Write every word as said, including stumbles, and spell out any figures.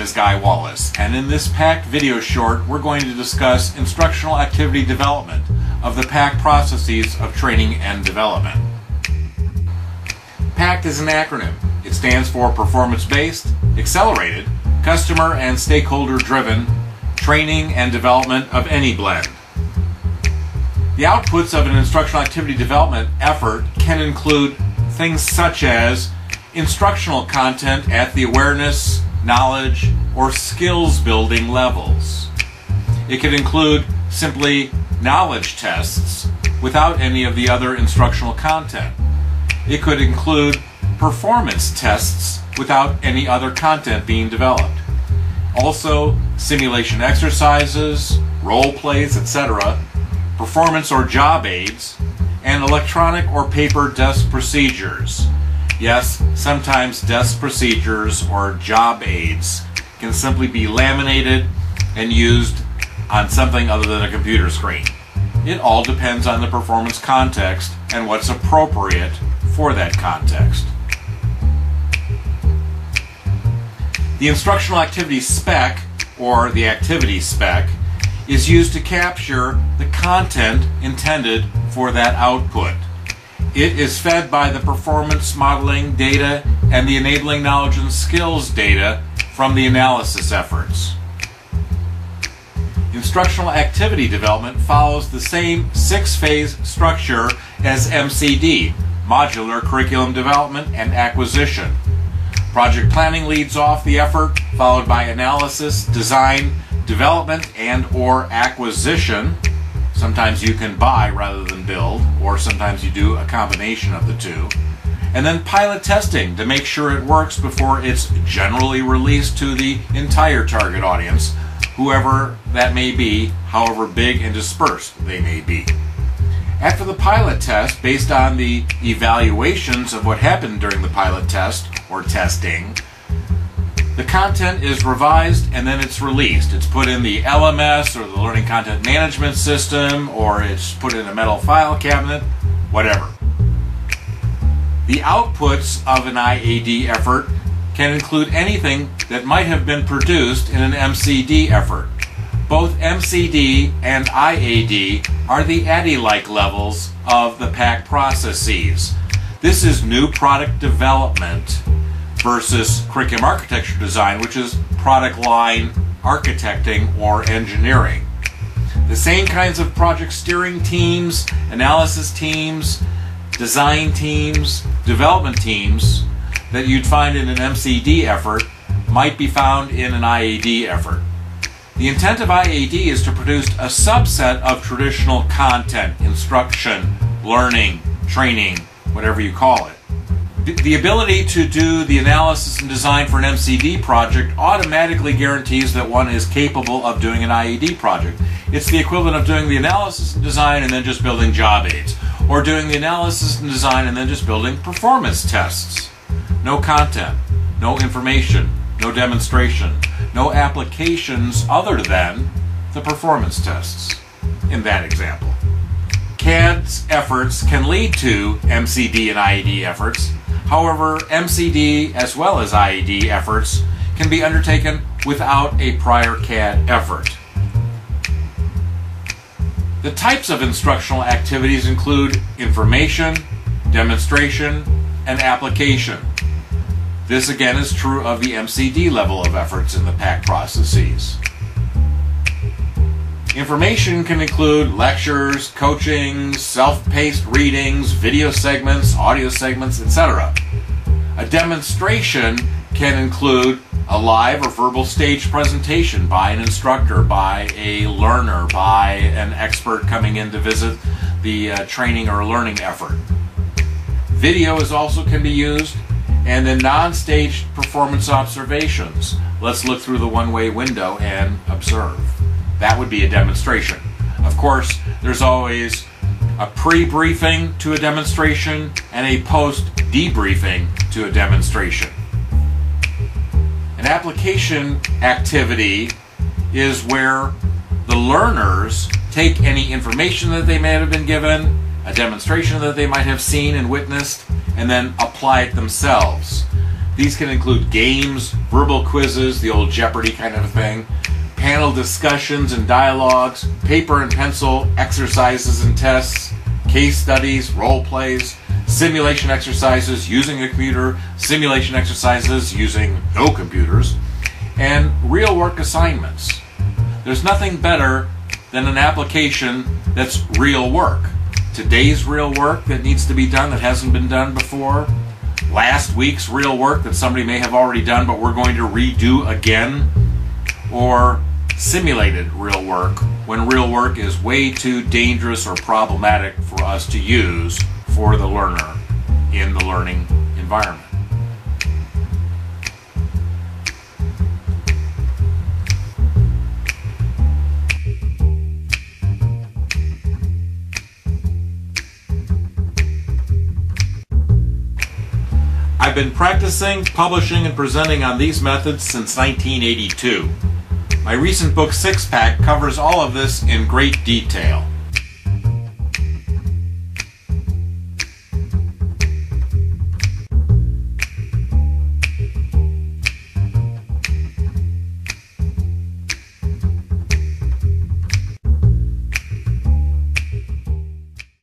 is Guy Wallace, and in this PACT video short, we're going to discuss instructional activity development of the PACT processes of training and development. PACT is an acronym. It stands for Performance-Based, Accelerated, Customer and Stakeholder-Driven Training and Development of Any Blend. The outputs of an instructional activity development effort can include things such as instructional content at the awareness, knowledge, or skills building levels. It could include simply knowledge tests without any of the other instructional content. It could include performance tests without any other content being developed. Also, simulation exercises, role plays, et cetera, performance or job aids, and electronic or paper desk procedures. Yes, sometimes desk procedures or job aids can simply be laminated and used on something other than a computer screen. It all depends on the performance context and what's appropriate for that context. The instructional activity spec, or the activity spec, is used to capture the content intended for that output. It is fed by the performance modeling data and the enabling knowledge and skills data from the analysis efforts. Instructional activity development follows the same six-phase structure as M C D, Modular Curriculum Development and Acquisition. Project planning leads off the effort, followed by analysis, design, development, and or acquisition. Sometimes you can buy rather than build, or sometimes you do a combination of the two. And then pilot testing to make sure it works before it's generally released to the entire target audience, whoever that may be, however big and dispersed they may be. After the pilot test, based on the evaluations of what happened during the pilot test or testing, the content is revised and then it's released. It's put in the L M S or the Learning Content Management System, or it's put in a metal file cabinet, whatever. The outputs of an I A D effort can include anything that might have been produced in an M C D effort. Both M C D and I A D are the A D D-like levels of the PACT processes. This is new product development versus curriculum architecture design, which is product line architecting or engineering. The same kinds of project steering teams, analysis teams, design teams, development teams that you'd find in an M C D effort might be found in an I A D effort. The intent of I A D is to produce a subset of traditional content, instruction, learning, training, whatever you call it. The ability to do the analysis and design for an M C D project automatically guarantees that one is capable of doing an I A D project. It's the equivalent of doing the analysis and design and then just building job aids, or doing the analysis and design and then just building performance tests. No content, no information, no demonstration, no applications other than the performance tests in that example. C A D's efforts can lead to M C D and I A D efforts. However, M C D as well as I A D efforts can be undertaken without a prior C A D effort. The types of instructional activities include information, demonstration, and application. This again is true of the M C D level of efforts in the PACT processes. Information can include lectures, coaching, self-paced readings, video segments, audio segments, et cetera. A demonstration can include a live or verbal stage presentation by an instructor, by a learner, by an expert coming in to visit the uh, training or learning effort. Video is also can be used, and then non-staged performance observations. Let's look through the one-way window and observe. That would be a demonstration. Of course, there's always a pre-briefing to a demonstration and a post-debriefing to a demonstration. An application activity is where the learners take any information that they may have been given, a demonstration that they might have seen and witnessed, and then apply it themselves. These can include games, verbal quizzes, the old Jeopardy kind of thing, panel discussions and dialogues, paper and pencil exercises and tests, case studies, role plays, simulation exercises using a computer, simulation exercises using no computers, and real work assignments. There's nothing better than an application that's real work. Today's real work that needs to be done that hasn't been done before, last week's real work that somebody may have already done but we're going to redo again, or simulated real work when real work is way too dangerous or problematic for us to use for the learner in the learning environment. I've been practicing, publishing, and presenting on these methods since nineteen eighty-two. My recent book, Six Pack, covers all of this in great detail.